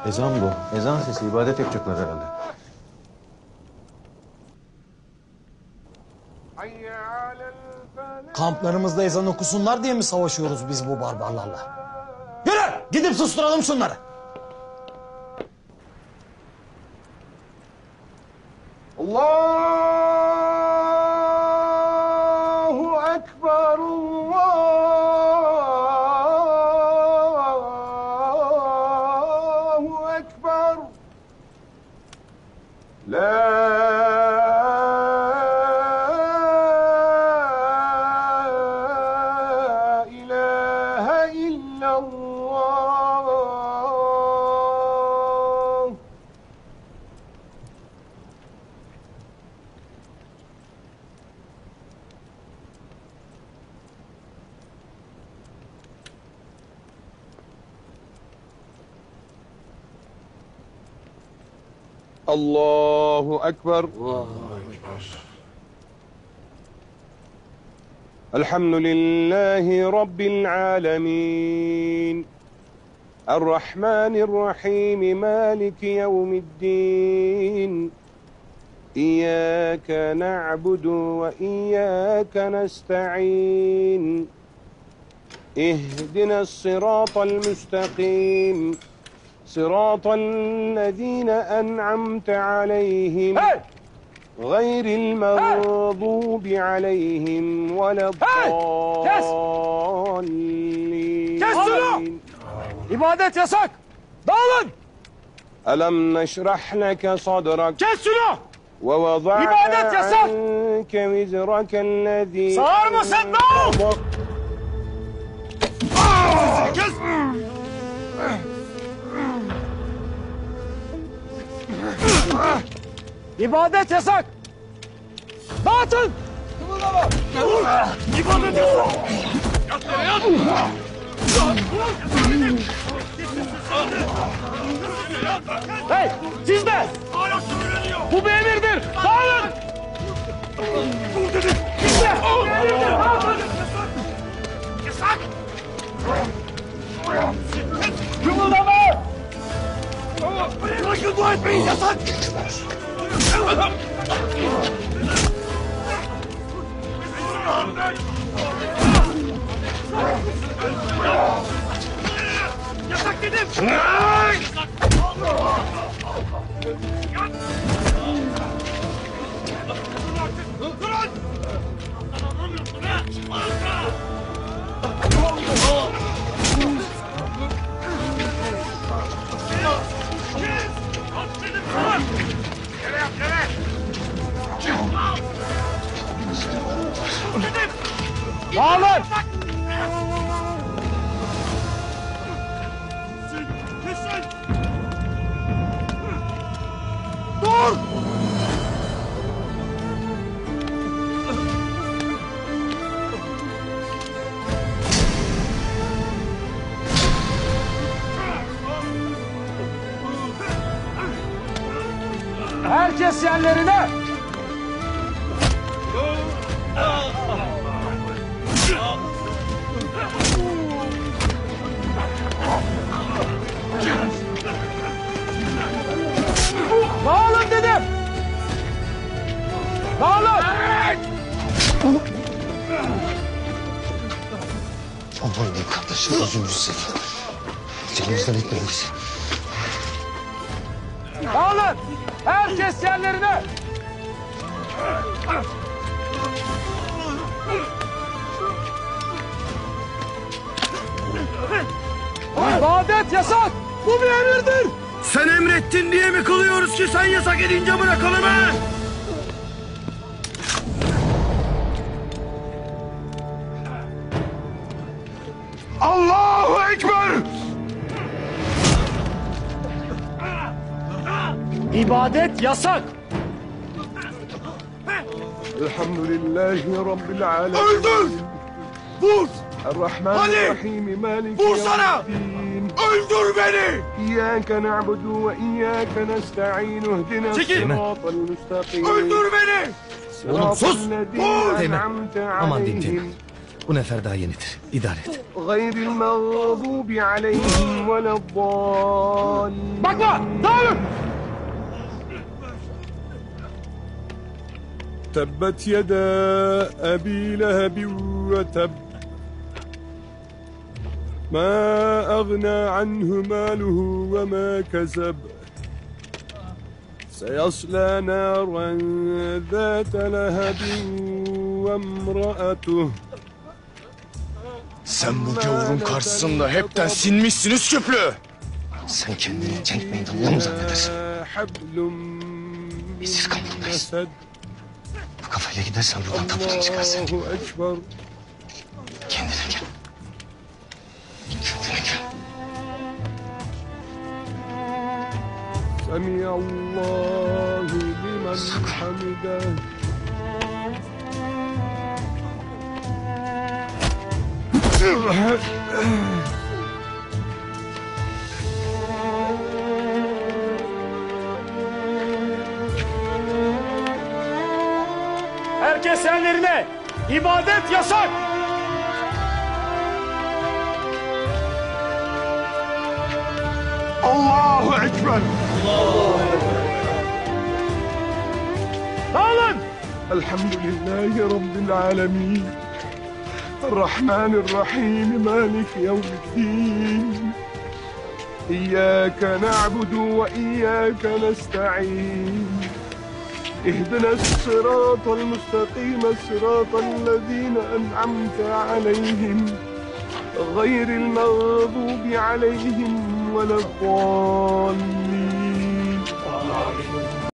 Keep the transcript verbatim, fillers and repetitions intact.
Ezan bu. Ezan sesi. İbadet yapacaklar herhalde. Kamplarımızda ezan okusunlar diye mi savaşıyoruz biz bu barbarlarla? Yürü! Gidip susturalım şunları. Allahu Ekber, Allahu Ekber. La ilahe illallah. Allahu Ekber. Elhamdülillahi Rabbil alemin. Errahmanirrahim. Maliki yevmiddin. İyyâke na'budu ve iyyâke nesta'in. İhdina s-sirâtal müstakîm. صراط الذين أنعمت عليهم غير المغضوب عليهم ولا الضالين. Kes şunu! İbadet yasak! Dağılın! ألم نشرح لك صدرك Kes şunu! ووضعنا İbadet yasak! عنك وزرك الذي Sağır mısın? Dağıl! Kes! İbadet yasak! Dağıtın! Kımıldama! İbadet yasak! Yat yere yat! Hey! Siz de! Bu bir emirdir! Dağılın! Dur dedim! Siz de! Bu bir emirdir! Dağılın! Yasak! Kımıldama! Bırakın dua etmeyin! Yasak! Yasak dedim! Yasak! Durun! Anlamıyorsun ha! Dağılın! Dur! Herkes yerlerine! Dağılın dedim! Dağılın! Aman diyeyim kardeşim, gözümüzü seveyim. Canımızdan etmeyiz. Dağılın! Herkes yerlerine! İbadet yasak! Bu bir emirdir! Sen emrettin diye mi kılıyoruz ki sen yasak edince bırakalım ha? Allahu Ekber! İbadet yasak! Elhamdülillahi Rabbil alemin. Öldür! Vur! Errahmanirrahim. Maliki Vursana! yevmiddin. Öldür beni! İyyâke na'budu ve iyyâke nesta'in. İhdina Çekil! s-sirâtal müstakîm. Öldür beni! Oğlum sus! Sıratal lezîne Teğmen, en'amte aman diyeyim aleyhim. Teğmen. Bu nefer daha yenidir. İdare et. غير المغضوب عليهم ولا الضالين. Bakma! Dağılın! تبت يدا أبي لهب وتب ما أغنى عنه ماله وما كسب سيصلى نارا ذات لهب وامرأته. Sen bu gavurun karşısında hepten sinmişsin Üsküplü. Sen kendini cenk meydanında mı zannedersin? Esir kampındayız. Bu kafayla gidersen buradan tapudan çıkarsın. Kendine gel. Kendine gel. سمع الله لمن حمده. Herkes yerlerine! İbadet yasak! Allahu Ekber. Dağılın! Elhamdülillahi Rabbil alemin. الرحمن الرحيم مالك يوم الدين إياك نعبد وإياك نستعين اهدنا الصراط المستقيم صراط الذين أنعمت عليهم غير المغضوب عليهم ولا الضالين.